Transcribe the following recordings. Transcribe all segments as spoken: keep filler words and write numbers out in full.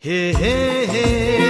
হে হে হে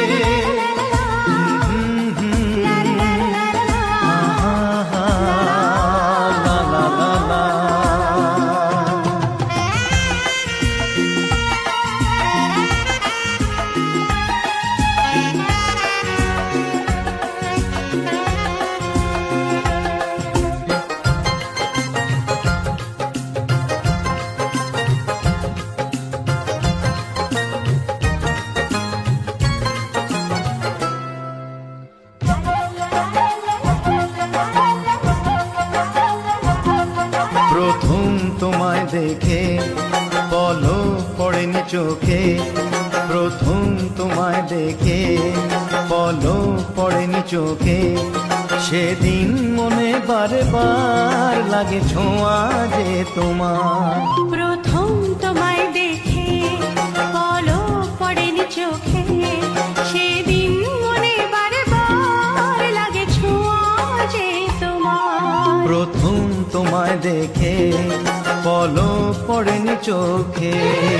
প্রথম তোমায় দেখে পলক পড়েনি চোখে, প্রথম তোমায় দেখে পলক পড়েনি চোখে, সেদিন মনে বারে বার লাগে ছোঁয়া যে তোমার। প্রথম তোমায় দেখে পলক পড়েনি চোখে, সেদিন মনে বারে বার লাগে ছোঁয়া যে তোমার। প্রথম তোমায় দেখে পলক পড়েনি চোখে।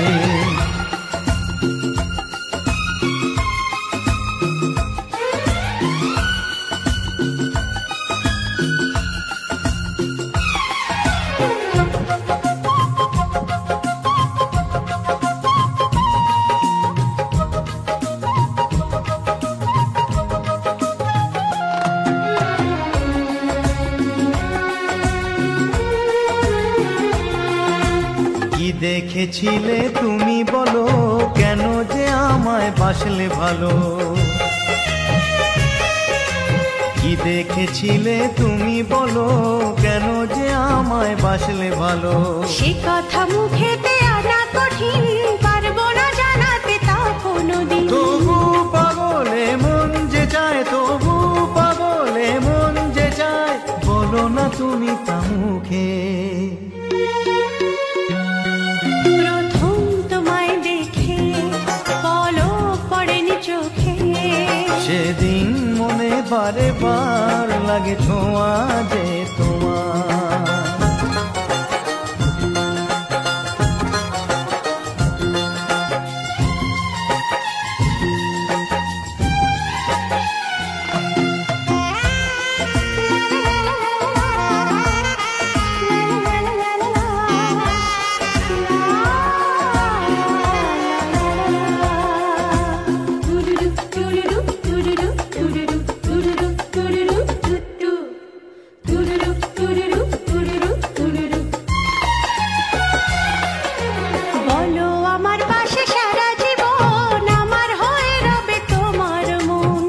কি দেখেছিলে তুমি বলো, কেন যে আমায় বাসলে ভালো? কি দেখেছিলে তুমি বলো, কেন যে আমায় বাসলে ভালো? সে কথা মুখেতে আনা কঠিন, পারবো না জানাতে তা কোনোদিন। তবু পাগলে মন যে চায়, তবু পাগলে মন যে চায়, বলো না তুমি তা মুখে। প্রথম তোমায় দেখে পলক পড়েনি চোখে, সেদিন মনে বারে বার লাগে ছোঁয়া যে তোমার। বলো আমার পাশে সারা জীবন, আমার হয়ে রবে তোমার মন।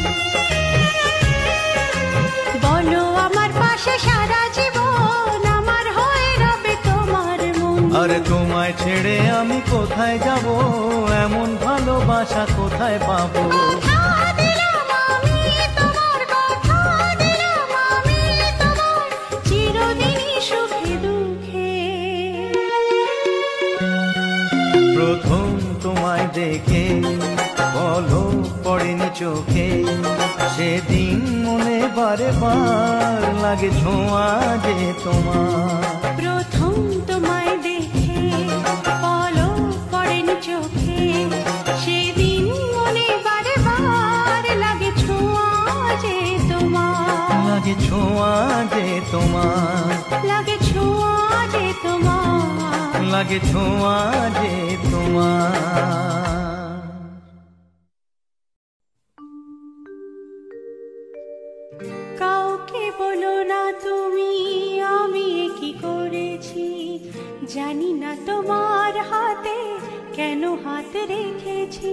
বলো আমার পাশে সারা জীবন, আমার হয়ে রবে তোমার মন। আরে তোমায় ছেড়ে আমি কোথায় যাব, এমন ভালোবাসা কোথায় পাবো? কথা দিলাম আমি তোমার, কথা দিলাম আমি তোমার, চিরদিনই সুখে দুঃখে। প্রথম তোমায় দেখে পলক পড়েনি চোখে, সেদিন মনে বারে বার লাগে ছোঁয়া যে তোমার। প্রথম তোমায় দেখে পলক পড়েনি চোখে, সেদিন মনে বারে বার লাগে ছোঁয়া যে তোমার। লাগে ছোঁয়া যে তোমার, লাগে ছোঁয়া যে তোমার, লাগে ছোঁয়া যে তোমার। কাউকে বলো না তুমি আমি কি করেছি, জানি না তোমার হাতে কেন হাত রেখেছি।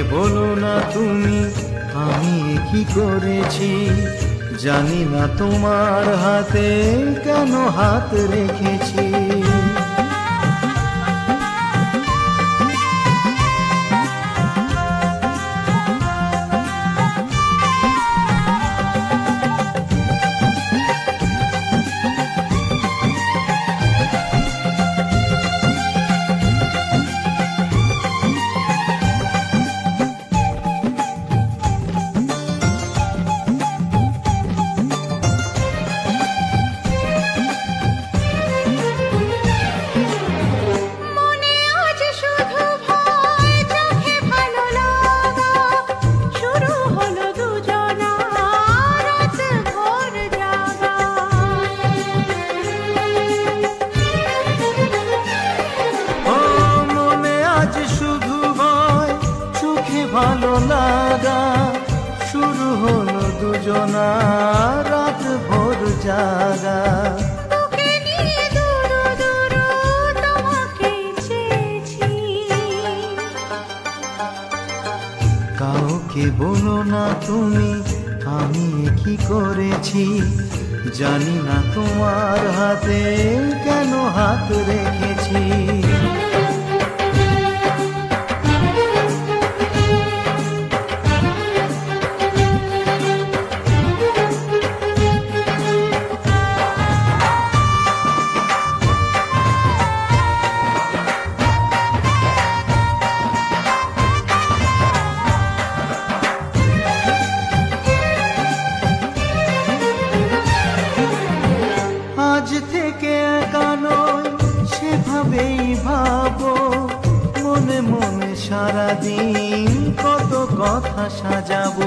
বলো না তুমি আমি কি করেছি, জানি না তোমার হাতে কেন হাত রেখেছি। ভালো লাগা শুরু হলো দুজনা রাত ভোর জাগা। তোকে নিয়ে দূর দূর তোমাকে চেয়েছি, কাউকে বলো না তুমি আমি কি করেছি, জানি না তোমার হাতে কেন হাত রেখেছি। আজ থেকে একা নয় সেভাবেই ভাবো, মনে মনে সারাদিন কত কথা সাজাবো।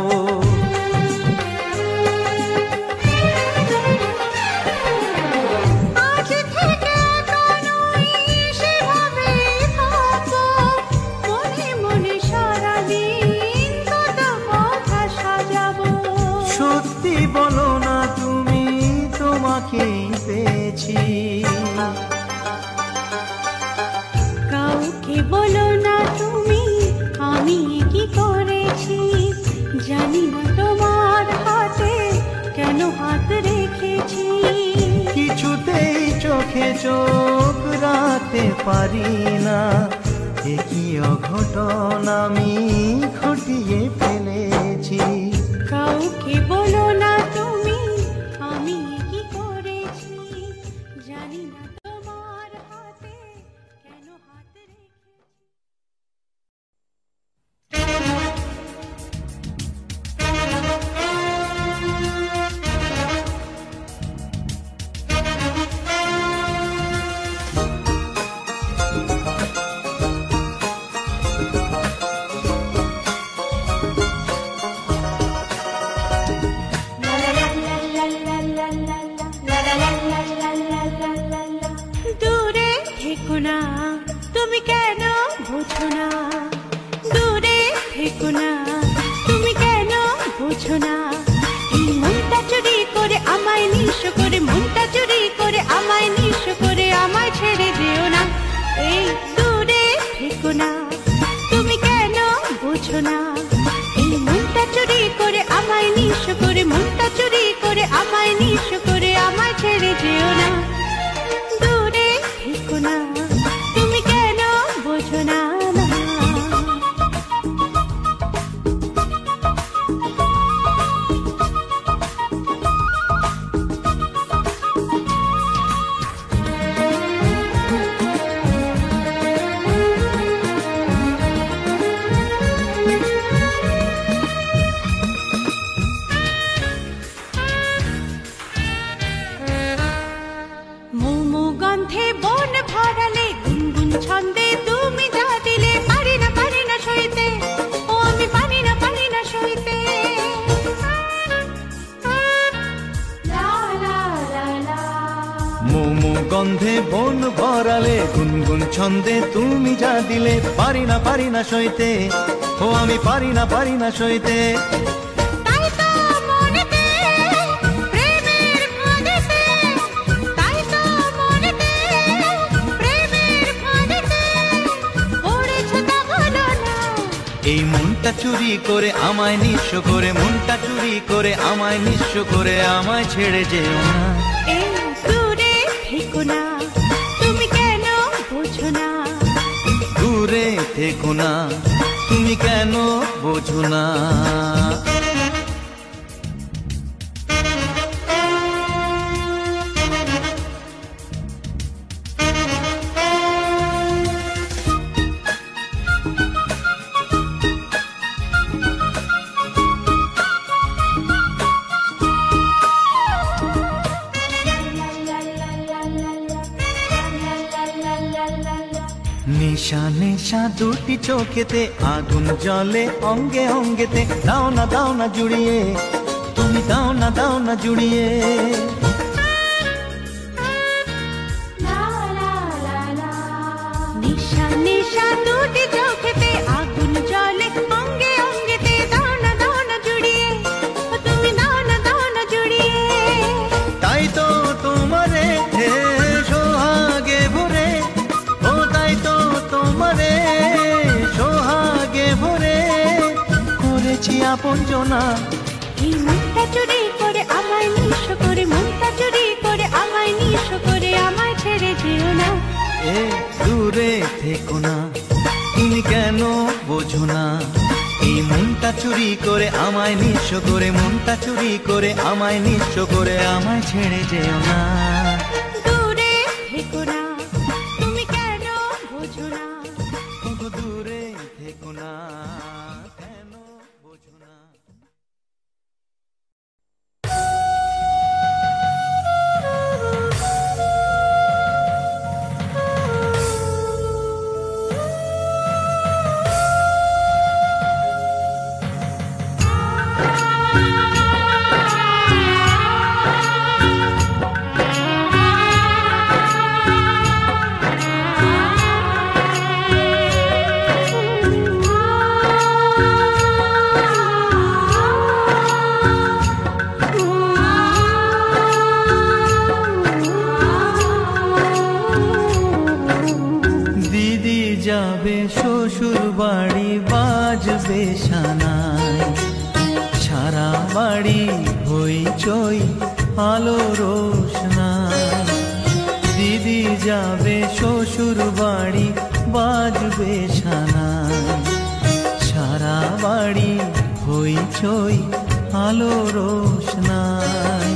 আজ থেকে একা নয় সেভাবেই ভাবো, মনে মনে সারাদিন কত কথা সাজাবো। সত্যি বলো না তুমি তোমাকেই পেয়েছি, কাউকে বলো না তুমি আমি কি করেছি, জানি না তোমার হাতে কেন হাত রেখেছি। কিছুতেই চোখে চোখ রাখতে পারি না, একই অঘটন আমি ঘটিয়ে ফেলেছি। কাউকে বলো না তুমি আমি কি করেছি, জানি না তোমার হাতে কেন হাত রেখেছি। দূরে থেকো না তুমি কেন বুঝো না, দূরে থেকো না তুমি কেন বুঝো না। এই মনটা চুরি করে আমায় নিঃস্ব করে, মনটা চুরি করে আমায় নিঃস্ব করে আমায় ছেড়ে যেও না। এই দূরে থেকো না তুমি কেন বুঝো না, এই মনটা চুরি করে আমায় নিঃস্ব করে, মনটা চুরি করে আমায় নিঃস্ব করে আমায় ছেড়ে যেও না। দূরে থেকো না তুমি কেন বোঝো না। মোমো গন্ধে বন ভরালে, গুনগুন ছন্দে তুমি যা দিলে, পারি না পারি না সইতে, ও আমি পারি না পারি না সইতে। মোমো গন্ধে বন ভরালে, গুনগুন ছন্দে তুমি যা দিলে, পারি না পারি না সইতে, ও আমি পারি না পারি না সইতে। তাই তো মনেতে প্রেমের ফাঁদেতে, তাই তো মনেতে প্রেমের ফাঁদেতে পড়েছো তা বলো না। এই মনটা চুরি করে আমায় নিঃস্ব করে, মনটা চুরি করে আমায় নিঃস্ব করে, আমায় ছেড়ে যেও না। এই দূরে থেকো না, তুমি কেন বোঝো না? দূরে থেকো না, তুমি কেন বোঝো না? নেশা নেশা দুটি চোখেতে, আগুন জ্বলে অঙ্গে অঙ্গেতে, দাও না দাও না জুড়িয়ে, তুমি দাও না দাও না জুড়িয়ে। নেশা নেশা দুটি চোখেতে, আগুন জ্বলে অঙ্গে অঙ্গেতে, দাও না দাও না জুড়িয়ে, তুমি দাও না দাও না জুড়িয়ে। তাই তো তোমারে সোহাগে ভরে, ও তাই তো তোমারে সোহাগে ভরে করেছি আপন জনা। এই মনটা চুরি করে আমায় নিঃস্ব করে, মনটা চুরি করে আমায় নিঃস্ব করে, আমায় ছেড়ে যেও না। এ দূরে থেকো না, তুমি কেন বোঝো না? এই মনটা চুরি করে আমায় নিঃস্ব করে, মনটা চুরি করে আমায় নিঃস্ব করে, আমায় ছেড়ে যেও না। দূরে থেকো না, তুমি কেন বোঝো না? দূরে থেকো না, কেন বোঝো না? যাবে শ্বশুর বাড়ি, বাজবে সানাই, সারা বাড়ি হইচই আলো রোশনাই। দিদি যাবে শ্বশুর বাড়ি, বাজবে সানাই, সারা বাড়ি হইচই আলো রোশনাই।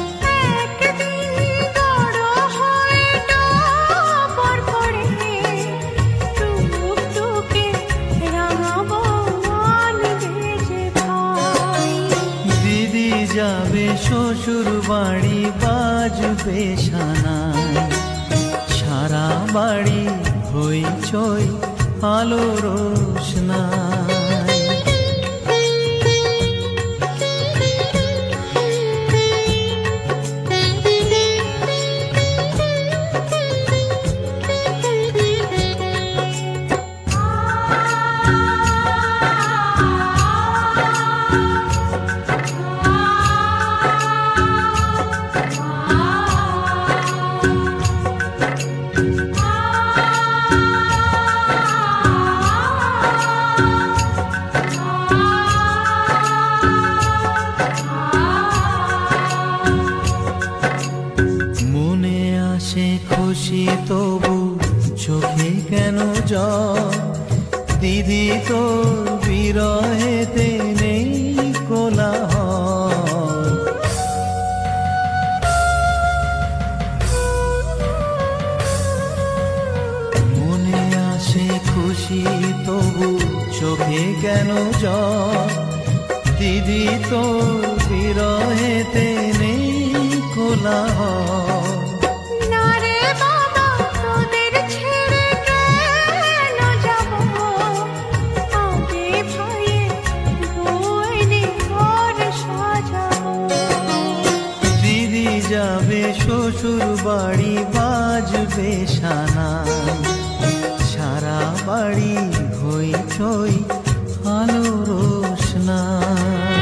যাবে শ্বশুর বাড়ি, বাজবে সানাই, সারা বাড়ি হইচই আলো রোশনাই। খুশি তবু চোখে কেন জল, দিদি তোর বিরহেতে নেই কোলাহল। মনে আসে খুশি তবু চোখে কেন জল, দিদি তোর বিরহেতে নেই কোলাহল। যাবে শ্বশুর বাড়ি, বাজবে সানাই, সারা বাড়ি হইচই আলো রোশনাই।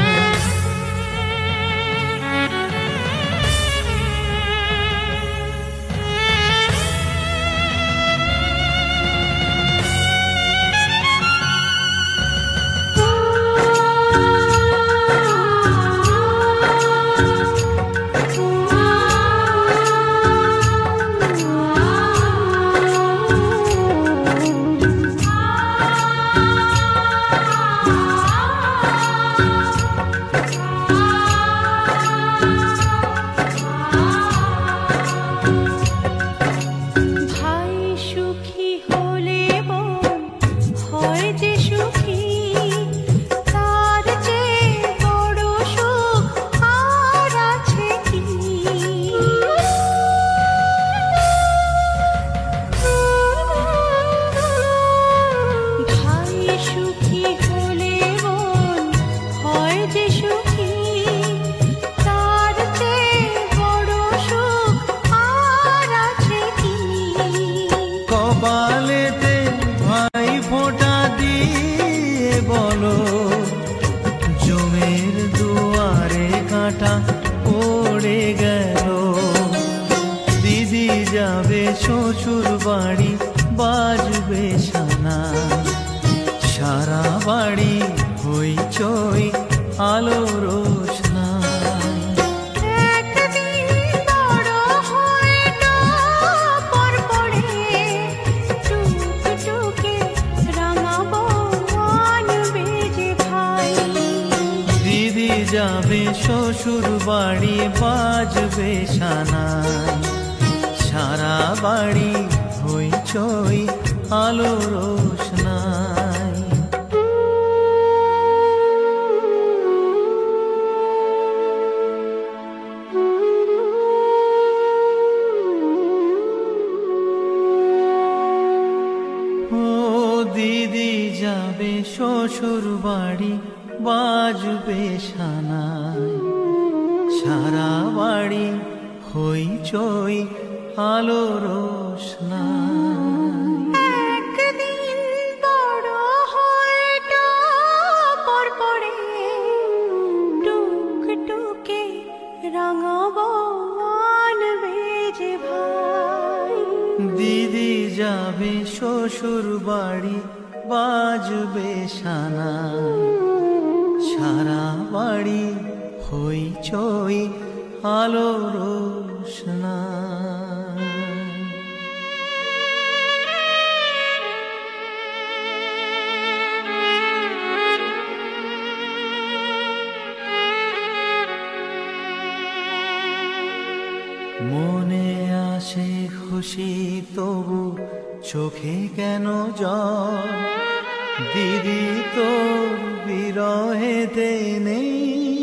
শ্বশুর বাড়ি বাজবে সানাই, সারা বাড়ি হইচই আলো রোশনাই। একদিন বড় হয়ে পর পড়ে টুকটুকে রাঙাবো আনবে যে ভাই। দিদি যাবে শ্বশুর বাড়ি বাজবে সানাই, সারা বাড়ি হইচই আলো রোশনাই। ও দিদি যাবে শ্বশুর বাড়ি বাজবে সানাই, সারা বাড়ি হইচই আলো রোশনাই। একদিন বড় হয়ে পর পড়ে টুকটুকে রাঙাবো আনবে যে ভাই। দিদি যাবে শ্বশুর বাড়ি বাজবে সানাই, সারা বাড়ি হইচই আলো রোশনাই। মনে আসে খুশি তবু চোখে কেন জল, দিদি তোর বিরহেতে নেই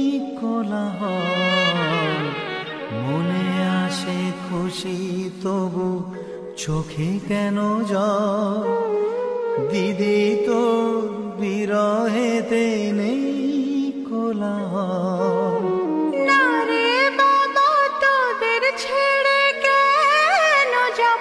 কোলাহল। মনে আসে খুশি তবু চোখে কেন জল, দিদি তোর বিরহেতে নেই কোলাহল। না রে বাবা তোদের ছেড়ে কেন যাব,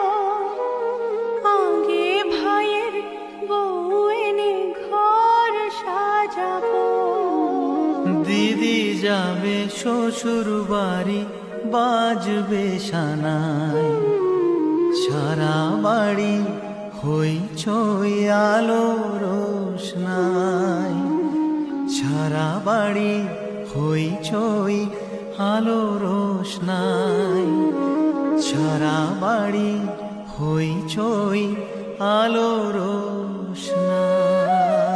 আগে ভাইয়ের বউ এনে ঘর সাজাবো। দিদি যাবে শ্বশুর বাড়ি বাজবে সানাই, সারা বাড়ি হইচই আলো রোশনাই, সারা বাড়ি হইচই আলো রোশনাই, সারা বাড়ি হইচই আলো রোশনাই।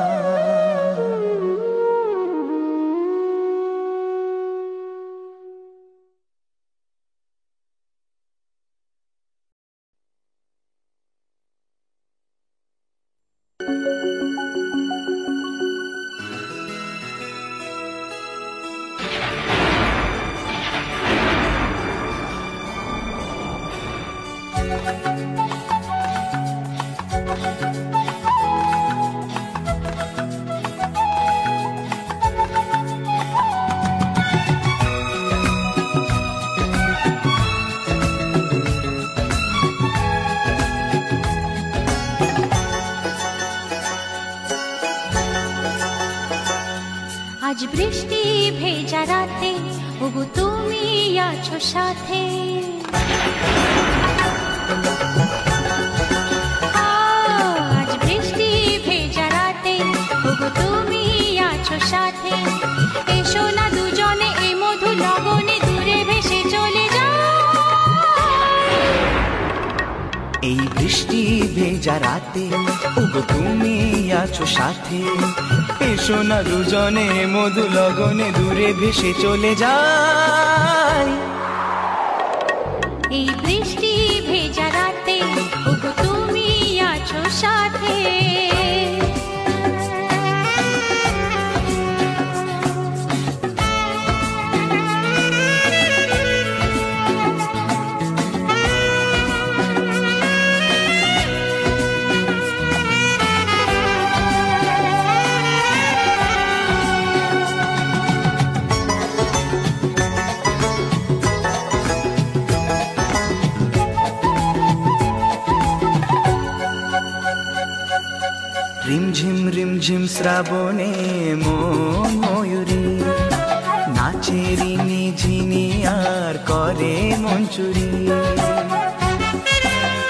আজ বৃষ্টি ভেজা রাতে ওগো তুমি আছো সাথে, আজ বৃষ্টি ভেজা রাতে ওগো তুমি আছো সাথে। এসো না দুজনে এই মধু লগনে দূরে ভেসে চলে যায়। এই বৃষ্টি ভেজা রাতে ওগো তুমি আছো সাথে, এসো না দুজনে মধু লগনে দূরে ভেসে চলে যায়। এই বৃষ্টি ভেজা রাতে ওগো তুমি আছো সাথে। রিমঝিম রিমঝিম শ্রাবণে মন ময়ূরী নাচে রিনি ঝিনি আর করে মঞ্চুরি।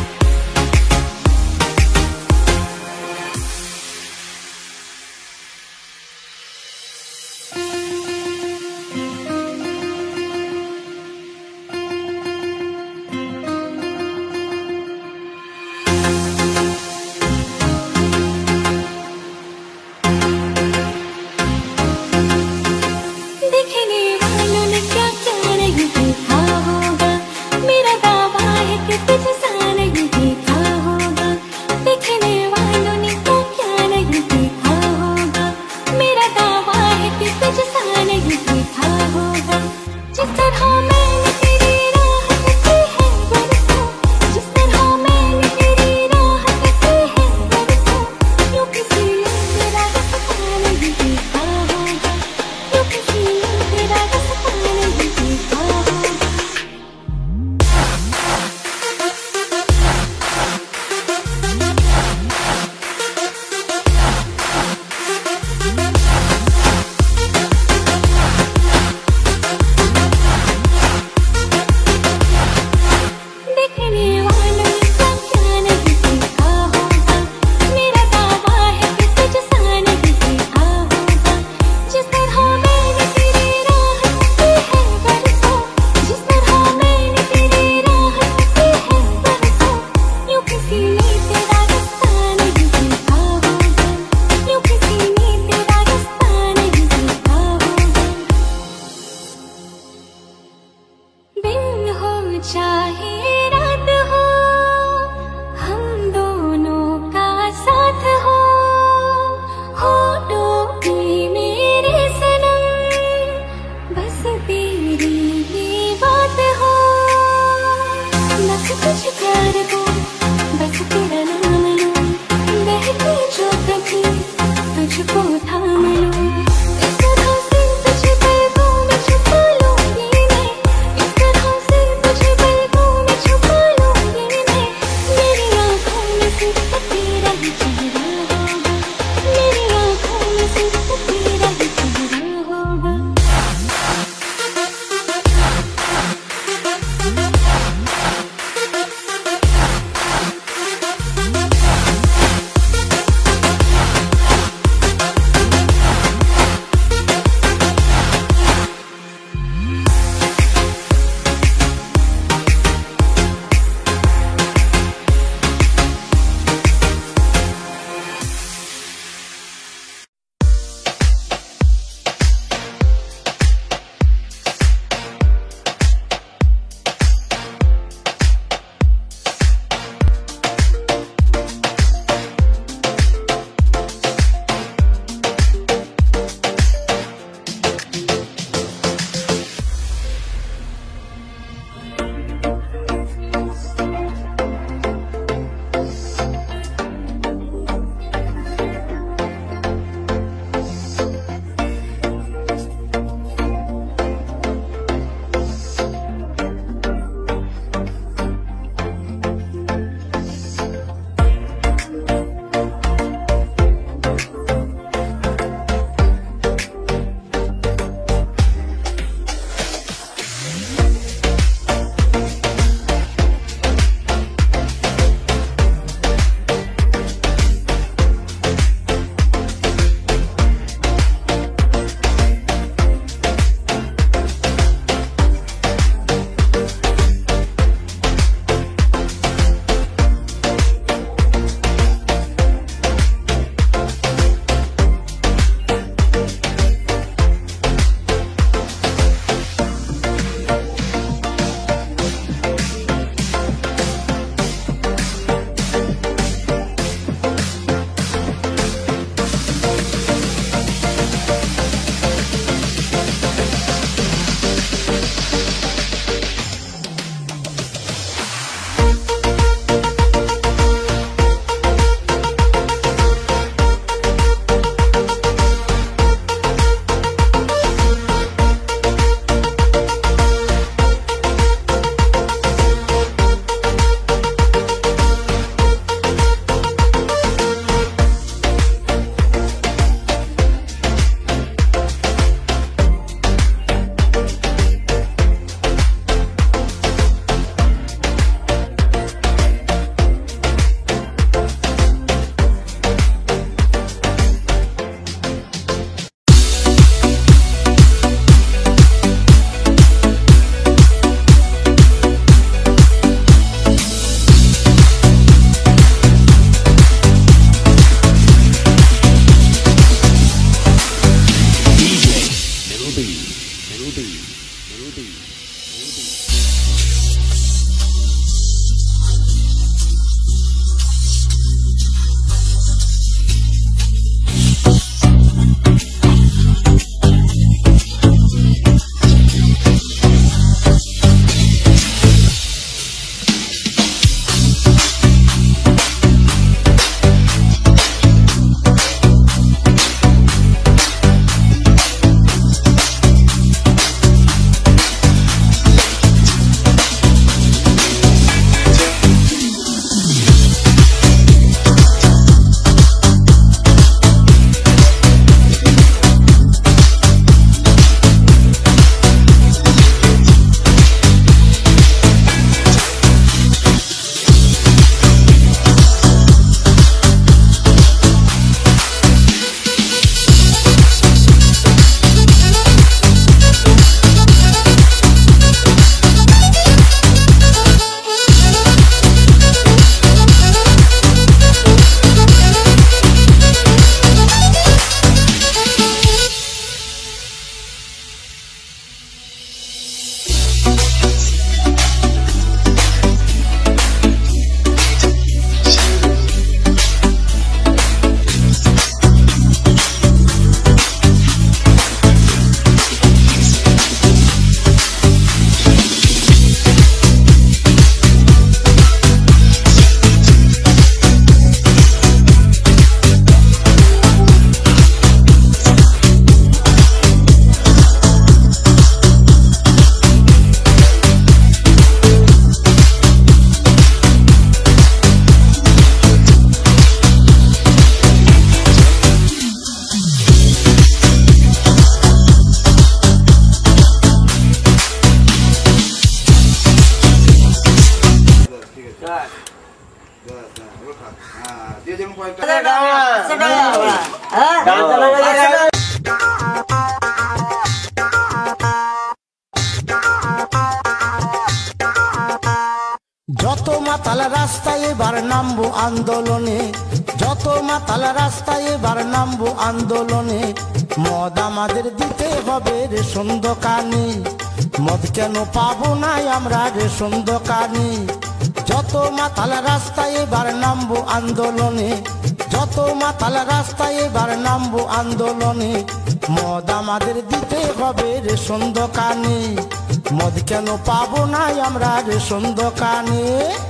মাতাল রাস্তায় এবার নামবো আন্দোলনে, যত মাতাল রাস্তায় এবার নামবো আন্দোলনে। মদ আমাদের দিতে হবে রেশন দোকানে, মদ কেন পাবো না আমরা রেশন দোকানে। যত মাতাল রাস্তায় এবার নামবো আন্দোলনে, যত মাতাল রাস্তায় এবার নামবো আন্দোলনে। মদ আমাদের দিতে হবে রেশন দোকানে, মদ কেন পাবো না আমরা রেশন দোকানে।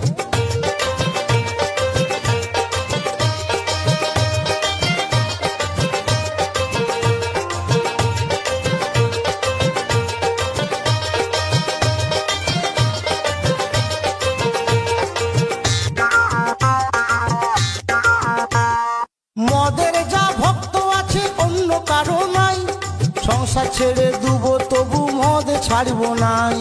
মদের যা ভক্ত আছে অন্য কারো নাই, সংসার ছেড়ে দুবো তবু মদ ছাড়বো নাই।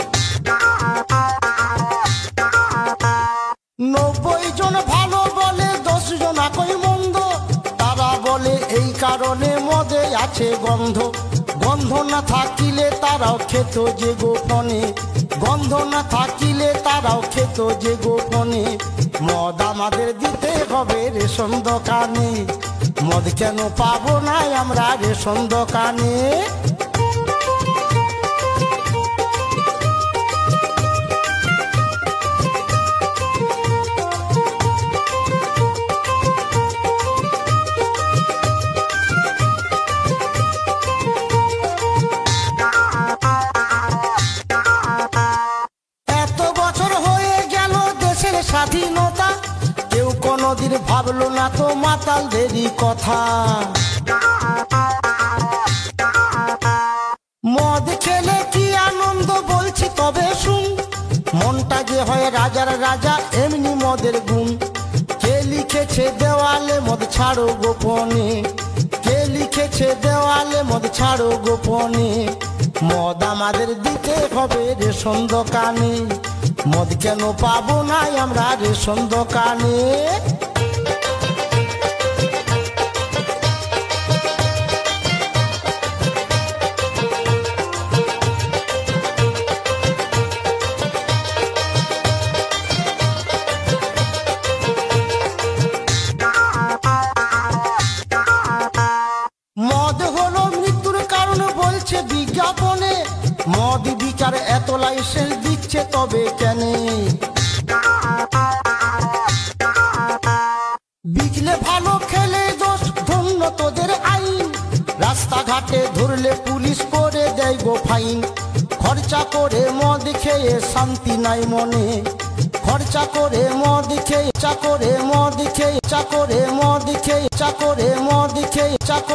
নব্বই জন ভালো বলে দশ জন একই মন্দ, তারা বলে এই কারণে মদে আছে গন্ধ। গন্ধ না থাকিলে তারাও খেত যে গোপনে, গন্ধ না থাকিলে তারাও খেত যে গোপনে। মদ আমাদের দিতে হবে রেশন দোকানে, মদ কেন পাবো না আমরা রেশন দোকানে। এত বছর হয়ে গেল দেশের স্বাধীনতা, কেউ কোনদিন ভাবলো না তো মাতালদেরই কথা। মদ খেলে কি আনন্দ বলছি তবে শুন, মনটা যে হয় রাজার রাজা এমনি মদের গুণ। কে লিখেছে দেওয়ালে মদ ছাড়ো গোপনে, কে লিখেছে দেওয়ালে মদ ছাড়ো গোপনে। মদ আমাদের দিতে হবে রেশন দোকানে, মদ কেন পাবো না আমরা রেশন দোকানে। মদ হলো মৃত্যুর কারণ বলছে বিজ্ঞাপনে, মদ বিচার এত লাইসেন্স দিচ্ছে তবে কেন? বিকলে ভালো খেলে দোষ ধন্য তোদের আইন, রাস্তাঘাটে ধরলে পুলিশ করে দেয় গো ফাইন। খরচা করে মদ খেয়ে শান্তি নাই মনে, খরচা করে মদ খেয়ে চা করে মদ খেয়ে চা করে মদ খেয়ে চা করে মদ খেয়ে চা